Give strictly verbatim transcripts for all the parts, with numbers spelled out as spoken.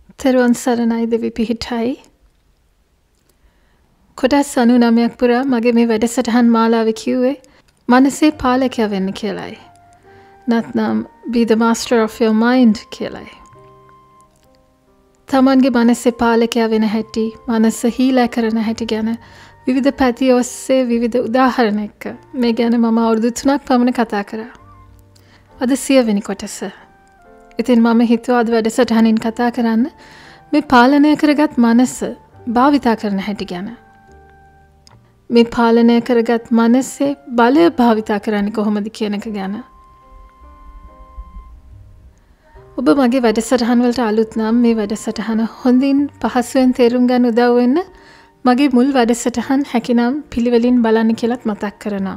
තෙරුවන් සරණයි දෙවි පිහිටයි. කොටස් අනූනවයක් පුරා මගේ මේ වැඩසටහන් මාලාවේ කිව්වේ මනසේ පාලකයා වෙන්න කියලායි. නැත්නම් be the master of your mind කියලායි. තමන්ගේ මනසේ පාලකයා වෙන හැටි, මනස හීලා කරන හැටි ගැන විවිධ පැති ඔස්සේ විවිධ උදාහරණ එක්ක මේ ගැන මම අවුරුදු තුනක් පමණ කතා කරා. අද සියවෙනි කොටස. ඉතින් මම හිතුවා අද වැඩසටහනින් කතා කරන්න මේ පාලනය කරගත් මනස භාවිතා කරන හැටි ගැන. මේ පාලනය කරගත් මනසේ බලය භාවිතා කරන්නේ කොහොමද කියන එක ගැන. ඔබ මගේ වැඩසටහන් වලට අලුත් නම් මේ වැඩසටහන හොඳින් පහසුවෙන් තේරුම් ගන්න උදව් වෙන්න මගේ මුල් වැඩසටහන් හැකිනම් පිළිවෙලින් බලන්න කියලාත් මතක් කරනවා.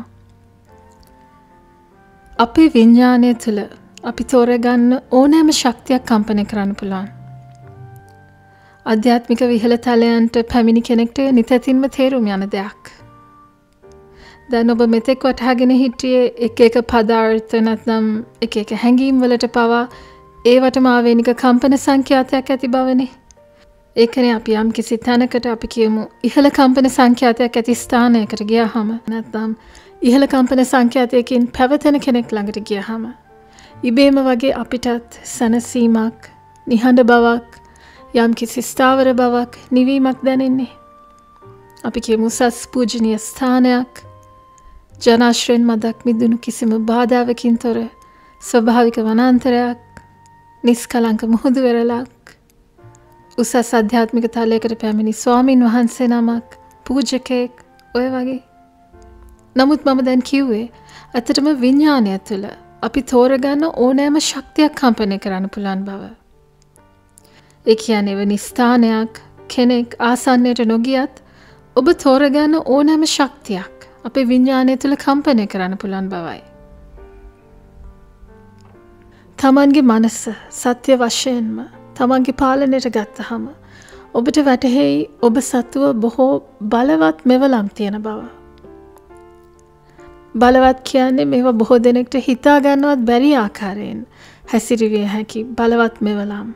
අපේ විඥානය තුළ අපි තෝරගන්න ඕනෑම ශක්තියක් කම්පනය කරන්න පුළුවන්. අධ්‍යාත්මික විහල තලයන්ට පැමිණි කෙනෙක්ට නිතැතින්ම තේරුම් යන දෙයක්. දැන් ඔබ මෙතෙක් වටහාගෙන හිටියේ එක එක පදාර්ථ නැත්නම් එක එක හැඟීම් වලට පවා ඒවටම ආවේනික කම්පන සංඛ්‍යාතයක් ඇති බවනේ. ඒකනේ අපි යම් කිසි තැනකට අපි කියමු ඉහළ කම්පන සංඛ්‍යාතයක් ඇති ස්ථානයකට ගියාම නැත්නම් ඉහළ කම්පන සංඛ්‍යාතයකින් පැවතෙන කෙනෙක් ළඟට ගියාම ඉබේම වගේ අපිටත් සනසීමක්, නිහඬ බවක්, යම් කිසි ස්ථාවර බවක්, නිවීමක් දැනෙන්නේ. අපි කියමු සස් පූජනීය ස්ථානයක්, ජනාශ්‍රයෙන් මදක් මිදුණු කිසිම බාධාවකින් තොර ස්වභාවික වනාන්තරයක්, නිස්කලංක මුහුදු වෙරළක්, උසස් අධ්‍යාත්මික තලයකට පැමිණි ස්වාමින් වහන්සේ නමක්, පූජකෙක්, ඔය වගේ. නමුත් මම දැන් කිව්වේ ඇත්තටම විඥානය තුළ අපි තෝරගන්න ඕනෑම ශක්තියක් කම්පනය කරන්න පුළුවන් බව. ඒ කියන්නේ වෙනි ස්ථානයක්, කෙනෙක් ආසන්නයට නොගියත් ඔබ තෝරගන්න ඕනෑම ශක්තියක් අපේ විඥානය තුළ කම්පනය කරන්න පුළුවන් බවයි. තමන්ගේ මනස සත්‍ය වශයෙන්ම තමන්ගේ පාලනයට ගත්තහම ඔබට වැටහෙයි ඔබ සතුව බොහෝ බලවත් මෙවලම් තියෙන බව. බලවත් කියන්නේ මේවා බොහෝ දෙනෙක්ට හිතා ගන්නවත් බැරි ආකාරයෙන් හැසිරවිය හැකි බලවත් මෙවලම්.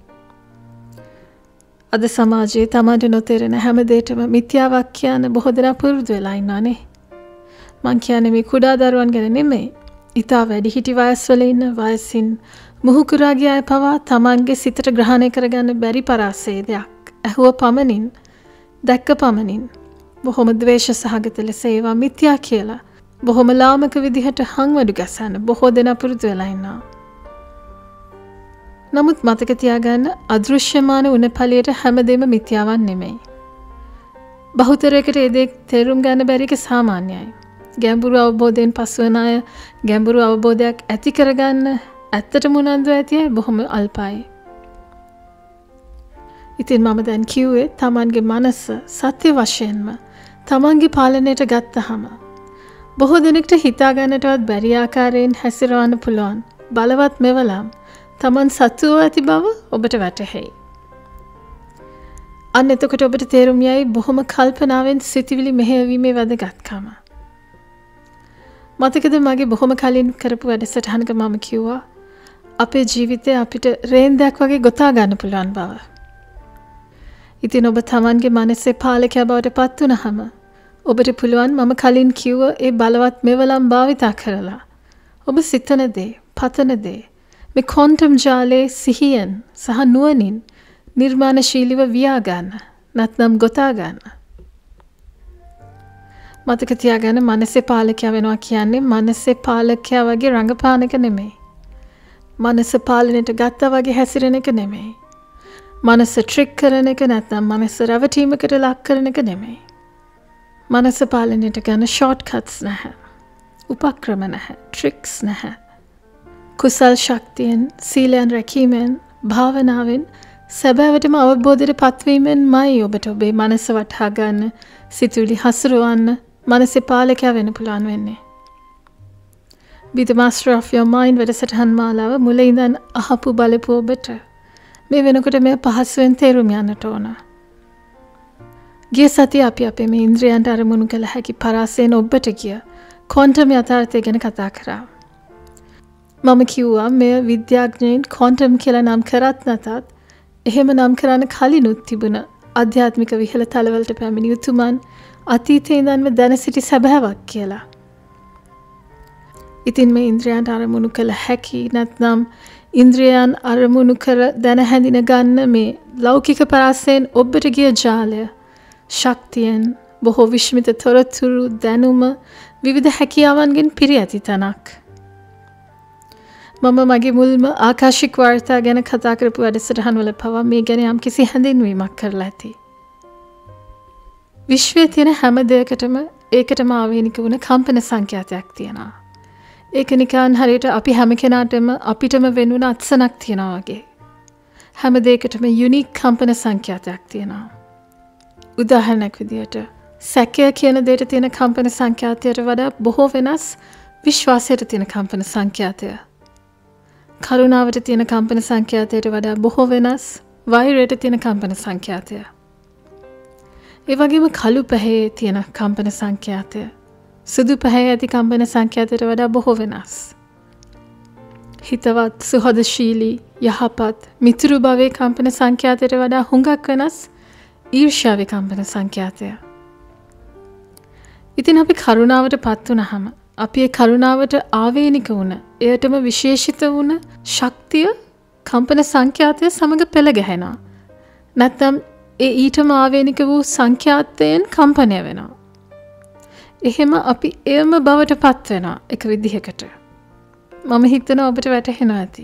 අද සමාජයේ තමන්ට නොතේරෙන හැම දෙයකම මිත්‍යාවක් කියන බොහෝ දෙනා පුරුදු වෙලා ඉන්නවානේ. මං කියන්නේ මේ කුඩා දරුවන් ගැන නෙමෙයි. ඉතා වැඩිහිටි වයස්වල ඉන්න වයසින් මුහුකුරා ගිය අය පවා තමන්ගේ සිතට ග්‍රහණය කරගන්න බැරි පරාසයයක් ඇහුව පමණින්, දැක්ක පමණින් බොහොම ද්වේෂ සහගත ලෙස ඒවා මිත්‍යා කියලා බොහොම ලාමක විදිහට හංවඩු ගසන්න බොහෝ දෙනා පුරුදු වෙලා ඉන්නවා. නමුත් මතක තියාගන්න අදෘශ්‍යමාන උණපලියට හැමදේම මිත්‍යාවක් නෙමෙයි. බහුතරයකට ඒ දේ තේරුම් ගන්න බැරි එක සාමාන්‍යයි. ගැඹුරු අවබෝධයෙන් පසුවන අය ගැඹුරු අවබෝධයක් ඇති කරගන්න ඇත්තටම උනන්දු ඇති අය බොහොම අල්පයි. ඉතින් මම දැන් කිව්වේ තමන්ගේ මනස සත්‍ය වශයෙන්ම තමන්ගේ පාලනයට ගත්තහම බොහෝ දෙනෙක්ට හිතා ගන්නටවත් බැරි ආකාරයෙන් හැසිරවන්න පුළුවන් බලවත් මෙවලම් තමන් සතුව ඇති බව ඔබට වැටහෙයි. අන්න එතකොට ඔබට තේරුම් යයි බොහොම කල්පනාවෙන් සිතවිලි මෙහෙයවීමේ වැදගත්කම. මතකද මගේ බොහොම කලින් කරපු වැඩසටහනක මම කිව්වා අපේ ජීවිතේ අපිට රේන්දයක් වගේ ගොතා ගන්න පුළුවන් බව. ඉතින් ඔබ තමන්ගේ මනසේ පාලකයා බවට පත් වුණාම ඔබට පුළුවන් මම කලින් කිව්ව ඒ බලවත් මෙවලම් භාවිතා කරලා ඔබ සිතන දේ, පතන දේ මේ ක්වොන්ටම් ජාලයේ සිහියෙන් සහ නුවණින් නිර්මාණශීලීව වියා ගන්න, නැත්නම් ගොතා ගන්න. මතක තියාගන්න මනසේ පාලකයා වෙනවා කියන්නේ මනසේ පාලකයා වගේ රඟපාන එක නෙමෙයි. මනස පාලනයට ගත්තා වගේ හැසිරෙන එක නෙමෙයි. මනස ට්‍රික් කරන එක නැත්නම් මනස රැවටීමකට ලක් කරන එක නෙමෙයි. මනස පාලනයට ගන්න ෂෝට්කට්ස් නැහැ. උපක්‍රම නැහැ. ට්‍රික්ස් නැහැ. කුසල් ශක්තියෙන්, සීලයන් රැකීමෙන්, භාවනාවෙන් සැබෑවටම අවබෝධයට පත්වීමෙන්මයි ඔබට ඔබේ මනස වටහා ගන්න, සිතුවිලි හසුරවන්න, මනසේ පාලකයා වෙන්න පුළුවන් වෙන්නේ. Be the master of your mind වැඩසටහන් මාලාව මුල ඉඳන් අහපු බලපු ඔබට මේ වෙනකොට මේ පහසුවෙන් තේරුම් යන්නට ඕන. ගිය සතියේ අපි අපේ මේ ඉන්ද්‍රියන්ට අරමුණු කළ හැකි පරාසයෙන් ඔබට ගිය ක්වොන්ටම් යථාර්ථය ගැන කතා කරා. මම කිව්වා මේ විද්‍යාඥයින් ක්වොන්ටම් කියලා නම් කරත් නැතත් එහෙම නම් කරන්න කලිනුත් තිබුණ ආධ්‍යාත්මික විහල තලවලට පැමිණි උතුමන් අතීතයේ ඉඳන්ම දැන සිටි සැබෑවක් කියලා. ඉතින් මේ ඉන්ද්‍රයන්ට අරමුණු කළ හැකි නැත්නම් ඉන්ද්‍රයන් අරමුණු කර දැන හැඳින ගන්න මේ ලෞකික පරාසයෙන් ඔබට ගිය ජාලය ශක්තියෙන් බොහෝ විශ්මිත තොරතුරු දැනුම විවිධ හැකියාවන්ගෙන් පිරී ඇති තැනක්. මම මගේ මුල්ම ආකාශික වාර්තා ගැන කතා කරපු වැඩසටහන්වල පවා මේ ගැන යම් කිසි හැඳින්වීමක් කරලා ඇති. විශ්වයේ තියෙන හැම දෙයකටම ඒකටම ආවේනික වුණ කම්පන සංඛ්‍යාතයක් තියෙනවා. ඒක නිකන් හරියට අපි හැම කෙනාටම අපිටම වෙනුන අත්සනක් තියෙනවා වගේ. හැම දෙයකටම යුනික් කම්පන සංඛ්‍යාතයක් තියෙනවා. උදාහරණයක් විදියට සැකය කියන දෙයට තියෙන කම්පන සංඛ්‍යාතයට වඩා බොහෝ වෙනස් විශ්වාසයට තියෙන කම්පන සංඛ්‍යාතය. කරුණාවට තියෙන කම්පන සංඛ්‍යාතයට වඩා බොහෝ වෙනස් වෛරයට තියෙන කම්පන සංඛ්‍යාතය. ඒ වගේම කළු පැහැයේ තියෙන කම්පන සංඛ්‍යාතය සුදු පැහැයේ ඇති කම්පන සංඛ්‍යාතයට වඩා බොහෝ වෙනස්. හිතවත්, සුහදශීලී, යහපත්, මිතුරු භවයේ කම්පන සංඛ්‍යාතයට වඩා හුඟක් වෙනස් ඊර්ෂ්‍යාවේ කම්පන සංඛ්‍යාතය. ඉතින් අපි කරුණාවට පත් වුණාම අපි ඒ කරුණාවට ආවේනික වුණ, එයටම විශේෂිත වුණ ශක්තිය කම්පන සංඛ්‍යාතය සමග පෙළ ගැහෙනවා. නැත්නම් ඒ ඊටම ආවේනික වූ සංඛ්‍යාතයෙන් කම්පනය වෙනවා. එහෙම අපි එයම බවට පත් වෙනවා එක විදිහකට. මම හිතනවා ඔබට වැටහෙනවා ඇති.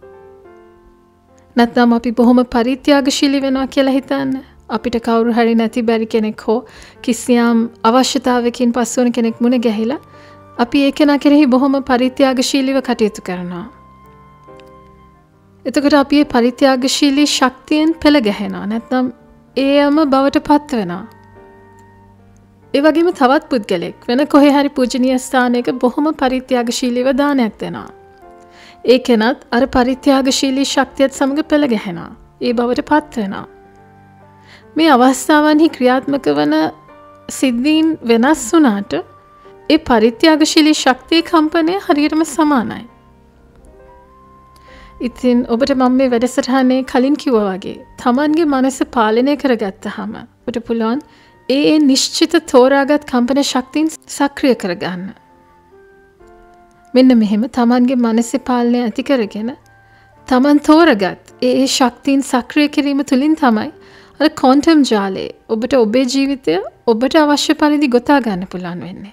නැත්නම් අපි බොහොම පරිත්‍යාගශීලී වෙනවා කියලා හිතන්න. අපිට කවුරු හරි නැති බැරි කෙනෙක් හෝ කිසියම් අවශ්‍යතාවයකින් පසු වෙන කෙනෙක් මුණ ගැහිලා අපි ඒක නා කෙරෙහි බොහොම පරිත්‍යාගශීලීව කටයුතු කරනවා. එතකොට අපි මේ පරිත්‍යාගශීලී ශක්තියෙන් පෙළ ගැහෙනවා. නැත්නම් ඒයම බවට පත් වෙනවා. ඒ වගේම තවත් පුද්ගලෙක් වෙන කොහේ හරි පූජනීය ස්ථානයක බොහොම පරිත්‍යාගශීලීව දානයක් දෙනවා. ඒ කෙනත් අර පරිත්‍යාගශීලී ශක්තියත් සමග පෙළ ගැහෙනවා. ඒ බවට පත් වෙනවා. මේ අවස්ථාවන්හි ක්‍රියාත්මක වන සිද්ධීන් වෙනස් වුණාට ඒ පරිත්‍යාගශීලී ශක්තිය කම්පනය හරියටම සමානයි. ඉතින් ඔබට මම මේ වැඩසටහනේ කලින් කිව්වා වගේ තමන්ගේ මනස පාලනය කරගත්තාම ඔබට පුළුවන් ඒ ඒ නිශ්චිත තෝරාගත් කම්පන ශක්තියින් සක්‍රිය කරගන්න. මෙන්න මෙහෙම තමන්ගේ මනසේ පාලනය ඇති කරගෙන තමන් තෝරගත් ඒ ඒ ශක්තියින් සක්‍රිය කිරීම තුළින් තමයි අර ක්වොන්ටම් ජාලයේ ඔබට ඔබේ ජීවිතය ඔබට අවශ්‍ය පරිදි ගොතා ගන්න පුළුවන් වෙන්නේ.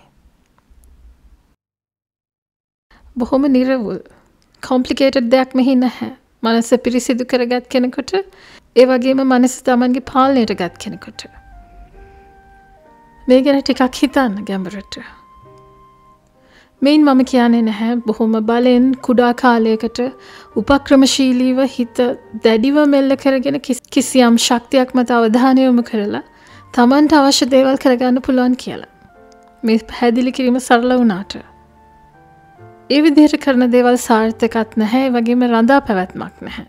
බොහොම නිර්වුල් කොම්ප්ලිකේටඩ් දෙයක් මෙහි නැහැ. මනස පිරිසිදු කරගත් කෙනෙකුට ඒ වගේම මනස තමන්ගේ පාලනයට ගත් කෙනෙකුට මේ ගැන ටිකක් හිතන්න ගැඹුරට. මේන් මම කියන්නේ නැහැ බොහොම බලෙන් කුඩා කාලයකට උපක්‍රමශීලීව හිත දැඩිව මෙල්ල කරගෙන කිසියම් ශක්තියක් මත අවධානය යොමු කරලා තමන්ට අවශ්‍ය දේවල් කරගන්න පුළුවන් කියලා. මේ පැහැදිලි කිරීම සරල වුණාට ඒ විදිහට කරන දේවල් සාර්ථකත් නැහැ. ඒ වගේම රඳා පැවැත්මක් නැහැ.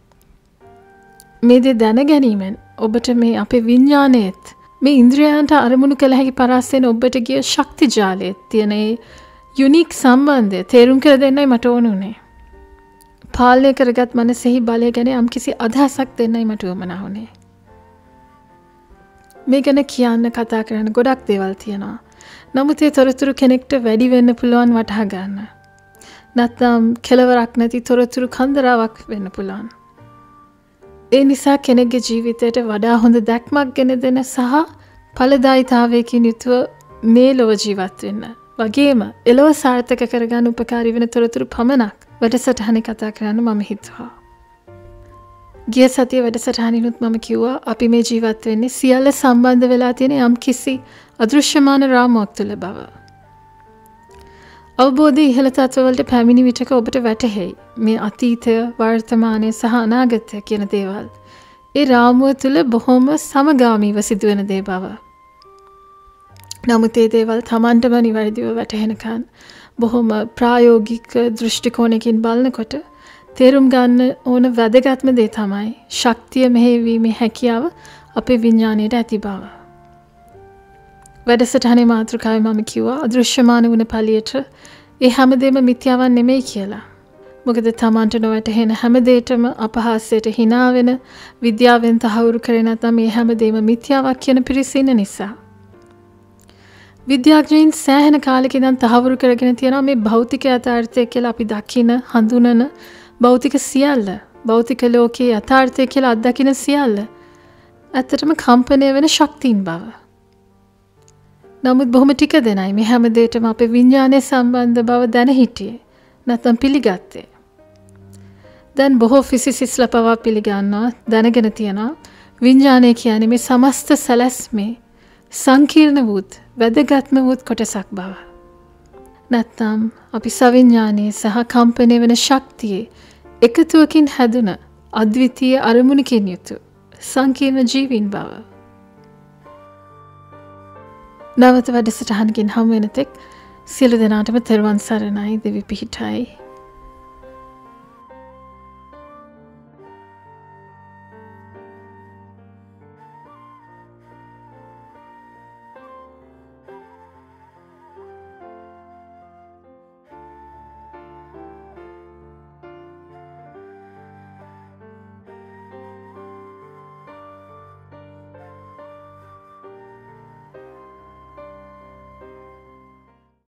මේ දේ දැන ගැනීමෙන් ඔබට මේ අපේ විඥාණයෙත් මේ ඉන්ද්‍රයන්ට අරමුණු කළ හැකි පරාසයෙන් ඔබට ගිය ශක්ති ජාලයේ තියෙන ඒ යුනික් සම්බන්ධය තේරුම් කර දෙන්නයි මට ඕන උනේ. පාලනය කරගත් මනසෙහි බලය ගැන යම්කිසි අදහසක් දෙන්නයි මට උවමනා වුණේ. මේ ගැන කියන්න කතා කරන්න ගොඩක් දේවල් තියෙනවා. නමුත් ඒ තොරතුරු කෙනෙක්ට වැඩි වෙන්න පුළුවන් වටහා ගන්න. නැත්නම් කෙලවරක් නැති තොරතුරු කන්දරාවක් වෙන්න පුළුවන්. ඒ නිසා කෙනෙක්ගේ ජීවිතයට වඩා හොඳ දැක්මක් ගෙන දෙන සහ ඵලදායීතාවයකින් යුතුව මේ ලොව ජීවත් වෙන්න වගේම එලොව සාර්ථක කරගන්න උපකාරී වෙන තොරතුරු පමණක් වැඩසටහනේ කතා කරන්න මම හිතුවා. ගිය සතියේ වැඩසටහනිනුත් මම කිව්වා අපි මේ ජීවත් වෙන්නේ සියල්ල සම්බන්ධ වෙලා තියෙන යම් කිසි අදෘශ්‍යමාන රාමුවක් තුළ බව. අවබෝධය ඉහළ තත්ත්වවලට පැමිණි විටක ඔබට වැටහෙයි මේ අතීතය, වර්තමානය සහ අනාගතය කියන දේවල් ඒ රාමුව තුළ බොහොම සමගාමීව සිදුවෙන දේ බව. නමුත් ඒ දේවල් Tamanටම නිවැරදිව වැටහෙනකන් බොහොම ප්‍රායෝගික දෘෂ්ටි කෝණයකින් බලනකොට තේරුම් ගන්න ඕන වැදගත්ම දේ තමයි ශක්තිය මෙහෙයවීමේ හැකියාව අපේ විඥාණයට ඇති බව. වැඩසටහනේ මාතෘකාවේ මම කිව්වා අදෘශ්‍යමාන වුණ පළියට ඒ හැමදේම මිත්‍යාවක් නෙමෙයි කියලා. මොකද තමන්ට නොවැටහෙන හැම දෙයකම අපහාසයට hina වෙන විද්‍යාවෙන් තහවුරු කරේ නැත්නම් මේ හැම දෙයක්ම මිත්‍යාවක් කියන පිරිස ඉන්න නිසා. විද්‍යාඥයින් සෑහෙන කාලෙක ඉඳන් තහවුරු කරගෙන තියෙනවා මේ භෞතික යථාර්ථය කියලා අපි දකින හඳුනන භෞතික සියල්ල භෞතික ලෝකයේ යථාර්ථය කියලා අත්දකින සියල්ල ඇත්තටම කම්පණය වෙන ශක්තියින් බව. නමුත් බොහොම ටික දෙනයි මේ හැම දෙයකම අපේ විඥානයේ සම්බන්ධ බව දැන හිටියේ නැත්නම් පිළිගත්තේ. දැන් බොහෝ ෆිසිසිස්ලා පවා පිළිගන්නවා දැනගෙන තියනවා විඥානය කියන්නේ මේ සමස්ත සැලැස්මේ සංකීර්ණ වූත් වැදගත්ම වූත් කොටසක් බව. නැත්නම් අපි සවිඥානයේ සහ කම්පණය වෙන ශක්තියේ එකතුවකින් හැදුන අද්විතීය අරමුණකින් යුතු සංකීර්ණ ජීවීන් බව. නැවත වැඩසටහනකින් හමු වෙන තෙක් සියලු දෙනාටම තෙරුවන් සරණයි දෙවි පිහිටයි.